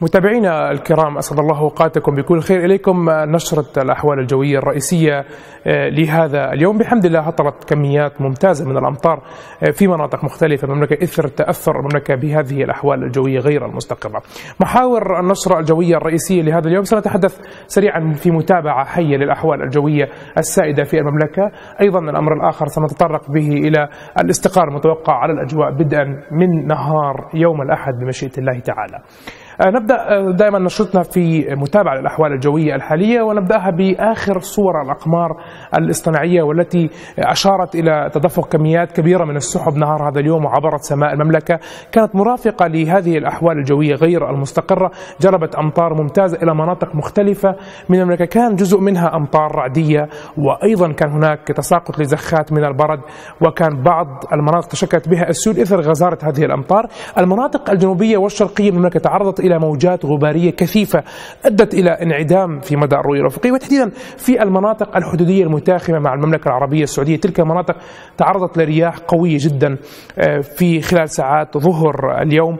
متابعينا الكرام، أسعد الله أوقاتكم بكل خير. إليكم نشرة الأحوال الجوية الرئيسية لهذا اليوم. بحمد الله هطلت كميات ممتازة من الأمطار في مناطق مختلفة من المملكة إثر تأثر المملكة بهذه الأحوال الجوية غير المستقرة. محاور النشرة الجوية الرئيسية لهذا اليوم سنتحدث سريعا في متابعة حية للأحوال الجوية السائدة في المملكة. أيضا الأمر الآخر سنتطرق به إلى الاستقرار المتوقع على الأجواء بدءا من نهار يوم الأحد بمشيئة الله تعالى. نبدأ دائما نشرتنا في متابعة للأحوال الجوية الحالية، ونبدأها بآخر صور الأقمار الاصطناعية والتي أشارت إلى تدفق كميات كبيرة من السحب نهار هذا اليوم وعبرت سماء المملكة، كانت مرافقة لهذه الأحوال الجوية غير المستقرة، جلبت أمطار ممتازة إلى مناطق مختلفة من المملكة، كان جزء منها أمطار رعدية، وأيضا كان هناك تساقط لزخات من البرد، وكان بعض المناطق تشكلت بها السيول إثر غزارة هذه الأمطار. المناطق الجنوبية والشرقية من المملكة تعرضت إلى موجات غبارية كثيفة أدت إلى انعدام في مدى الرؤية الأفقية، وتحديدا في المناطق الحدودية المتاخمة مع المملكة العربية السعودية. تلك المناطق تعرضت لرياح قوية جدا في خلال ساعات ظهر اليوم،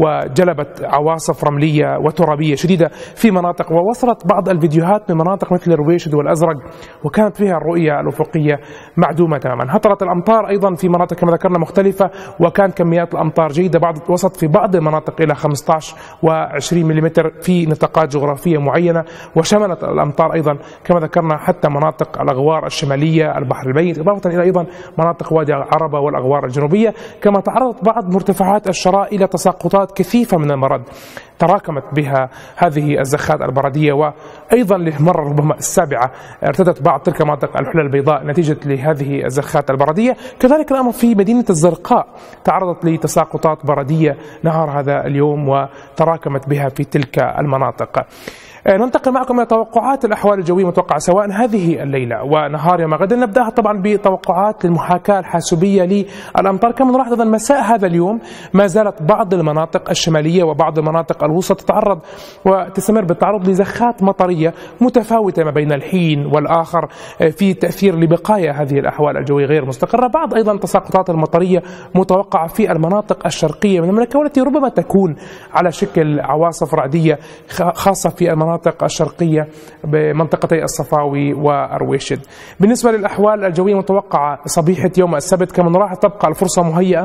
وجلبت عواصف رملية وترابية شديدة في مناطق، ووصلت بعض الفيديوهات من مناطق مثل الرويشد والأزرق وكانت فيها الرؤية الأفقية معدومة تماما. هطلت الأمطار أيضا في مناطق كما ذكرنا مختلفة، وكان كميات الأمطار جيدة، وصلت في بعض المناطق إلى 15 و20 ملم في نطاقات جغرافية معينة، وشملت الأمطار أيضا كما ذكرنا حتى مناطق الأغوار الشمالية، البحر الميت، إضافة إلى أيضا مناطق وادي العربة والأغوار الجنوبية. كما تعرضت بعض مرتفعات الشراء إلى تساقطات كثيفة من المرد تراكمت بها هذه الزخات البردية، وأيضا للمرة ربما السابعة ارتدت بعض تلك مناطق الحلل البيضاء نتيجة لهذه الزخات البردية. كذلك الأمر في مدينة الزرقاء تعرضت لتساقطات بردية نهار هذا اليوم وتراكمت بها في تلك المناطق. ننتقل معكم إلى توقعات الأحوال الجوية المتوقعة سواء هذه الليلة ونهار يوم غد. نبدأها طبعا بتوقعات المحاكاة الحاسوبية للأمطار. كما نلاحظ أيضا مساء هذا اليوم ما زالت بعض المناطق الشمالية وبعض المناطق الوسطى تتعرض وتستمر بالتعرض لزخات مطرية متفاوتة ما بين الحين والآخر في تأثير لبقايا هذه الأحوال الجوية غير مستقرة. بعض أيضا التساقطات المطرية متوقعة في المناطق الشرقية من المملكة، والتي ربما تكون على شكل عواصف رعدية خاصة في المناطق الشرقية بمنطقتي الصفاوي وأرويشد. بالنسبة للأحوال الجوية المتوقعة صبيحة يوم السبت، كما نلاحظ تبقى الفرصة مهيئة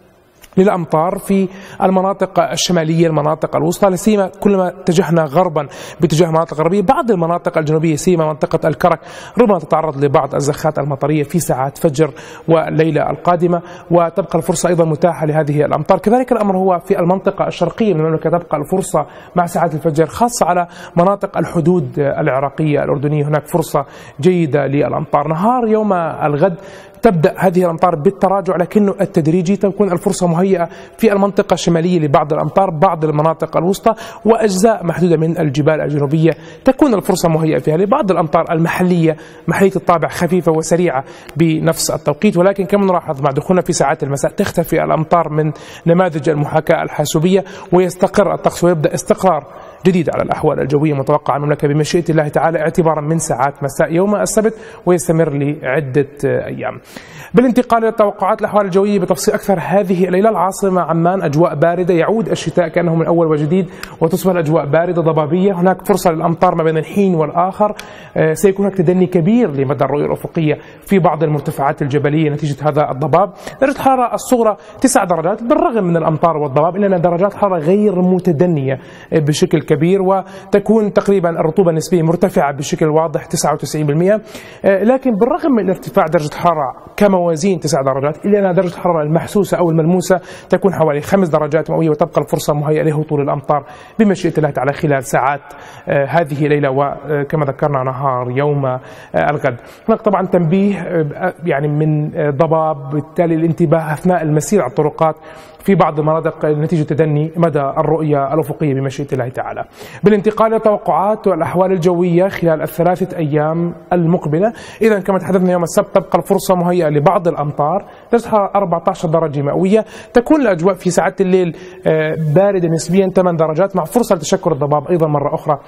للأمطار في المناطق الشمالية، المناطق الوسطى، لسيما كلما اتجهنا غربا باتجاه المناطق الغربية. بعض المناطق الجنوبية سيما منطقة الكرك ربما تتعرض لبعض الزخات المطرية في ساعات فجر والليلة القادمة، وتبقى الفرصة أيضا متاحة لهذه الأمطار. كذلك الأمر هو في المنطقة الشرقية من المملكة، تبقى الفرصة مع ساعات الفجر خاصة على مناطق الحدود العراقية الأردنية، هناك فرصة جيدة للأمطار. نهار يوم الغد تبدأ هذه الأمطار بالتراجع لكنه التدريجي، تكون الفرصة مهيئة في المنطقة الشمالية لبعض الأمطار، بعض المناطق الوسطى وأجزاء محدودة من الجبال الجنوبية تكون الفرصة مهيئة فيها لبعض الأمطار المحلية محلية الطابع خفيفة وسريعة بنفس التوقيت. ولكن كما نلاحظ مع دخولنا في ساعات المساء تختفي الأمطار من نماذج المحاكاة الحاسوبية ويستقر الطقس ويبدأ استقرار جديد على الأحوال الجوية المتوقعة المملكة بمشيئة الله تعالى اعتبارا من ساعات مساء يوم السبت ويستمر لعدة أيام. بالانتقال إلى توقعات الأحوال الجوية بتفصيل أكثر هذه الليلة. العاصمة عمان أجواء باردة، يعود الشتاء كأنه من أول وجديد وتصبح الأجواء باردة ضبابية، هناك فرصة للأمطار ما بين الحين والآخر، سيكون هناك تدني كبير لمدى الرؤية الأفقية في بعض المرتفعات الجبلية نتيجة هذا الضباب. درجة الحرارة الصغرى 9 درجات بالرغم من الأمطار والضباب، إلا أن درجات حرارة غير متدنية بشكل كبير، وتكون تقريبا الرطوبة النسبية مرتفعة بشكل واضح 99%. لكن بالرغم من ارتفاع درجة حرارة كموازين 9 درجات، إلا أن درجة الحرارة المحسوسة أو الملموسة تكون حوالي 5 درجات مئوية، وتبقى الفرصة مهيئة لهطول الأمطار بمشيئة الله تعالى خلال ساعات هذه الليلة وكما ذكرنا نهار يوم الغد. هناك طبعا تنبيه يعني من ضباب، بالتالي الانتباه أثناء المسير على الطرقات في بعض المناطق نتيجة تدني مدى الرؤية الأفقية بمشيئة الله تعالى. بالانتقال إلى توقعات والأحوال الجوية خلال الثلاثة أيام المقبلة. إذا كما تحدثنا يوم السبت تبقى الفرصة مهيئة لبعض الأمطار، درجة حرارة 14 درجة مئوية، تكون الأجواء في ساعات الليل باردة نسبيا 8 درجات مع فرصة لتشكل الضباب أيضا مرة أخرى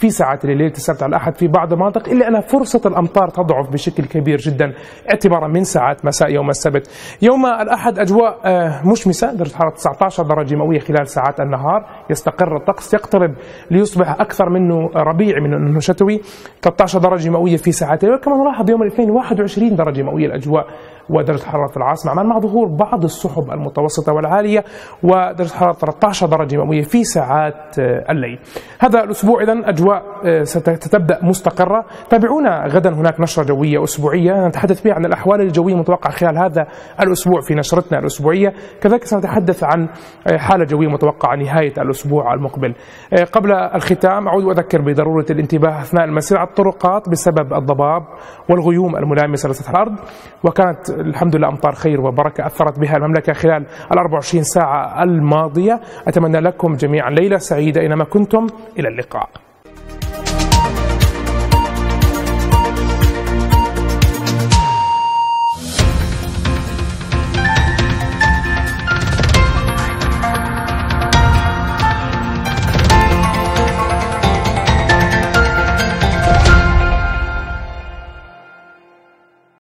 في ساعات الليل السبت على الأحد في بعض المناطق، إلا أن فرصة الأمطار تضعف بشكل كبير جدا اعتبارا من ساعات مساء يوم السبت. يوم الأحد أجواء مشمسة، درجة حرارة 19 درجة مئوية خلال ساعات النهار، يستقر الطقس يقترب ليصبح أكثر منه ربيعي من أنه شتوي، 13 درجة مئوية في ساعات الليل. كما نلاحظ يوم الاثنين 21 درجة مئوية الأجواء ودرجة حرارة في العاصمة عمان مع ظهور بعض السحب المتوسطة والعالية، ودرجة حرارة 13 درجة مئوية في ساعات الليل. هذا الأسبوع إذن أجواء ستبدأ مستقرة. تابعونا غدا، هناك نشرة جوية أسبوعية نتحدث فيها عن الأحوال الجوية المتوقعة خلال هذا الأسبوع في نشرتنا الأسبوعية، كذلك سنتحدث عن حالة جوية متوقعة نهاية الأسبوع المقبل. قبل الختام أعود وأذكر بضرورة الانتباه أثناء المسير على الطرقات بسبب الضباب والغيوم الملامسة لسطح الأرض، وكانت الحمد لله أمطار خير وبركة أثرت بها المملكة خلال 24 ساعة الماضية. أتمنى لكم جميعا ليلة سعيدة أينما كنتم، إلى اللقاء.